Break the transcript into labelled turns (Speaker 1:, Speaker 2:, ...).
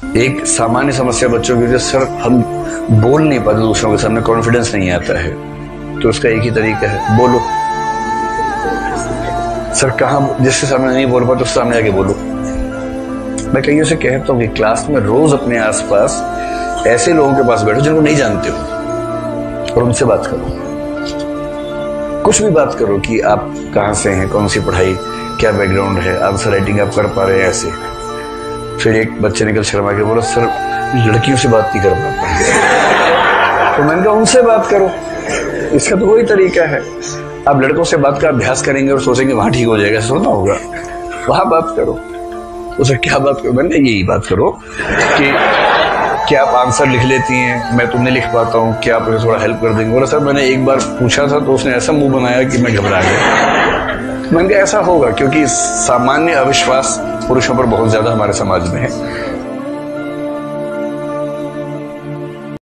Speaker 1: एक सामान्य समस्या बच्चों की, सर हम बोल नहीं पाते दूसरों के सामने, कॉन्फिडेंस नहीं आता है, तो उसका एक ही तरीका है, बोलो। सर कहाँ, जिसके सामने नहीं बोल पाते उसके सामने आके बोलो। मैं कहीं से कहता हूँ कि क्लास में रोज अपने आसपास ऐसे लोगों के पास बैठो जिनको नहीं जानते हो और उनसे बात करो। कुछ भी बात करो कि आप कहाँ से हैं, कौन सी पढ़ाई, क्या बैकग्राउंड है, आंसर राइटिंग आप कर पा रहे हैं, ऐसे। फिर एक बच्चे ने कल शर्मा के बोला, सर लड़कियों से बात नहीं कर पाता। तो मैंने कहा उनसे बात करो, इसका तो वही तरीका है। आप लड़कों से बात का अभ्यास करेंगे और सोचेंगे वहां ठीक हो जाएगा, ऐसा थोड़ा होगा। वहां बात करो। उसे क्या बात करो? मैंने यही बात करो कि क्या आप आंसर लिख लेती हैं, मैं तुमने लिख पाता हूँ, क्या आप मुझे थोड़ा हेल्प कर देंगे? बोला सर मैंने एक बार पूछा था तो उसने ऐसा मुंह बनाया कि मैं घबरा गया। मैंने कहा ऐसा होगा क्योंकि सामान्य अविश्वास पुरुषों पर बहुत ज्यादा हमारे समाज में है।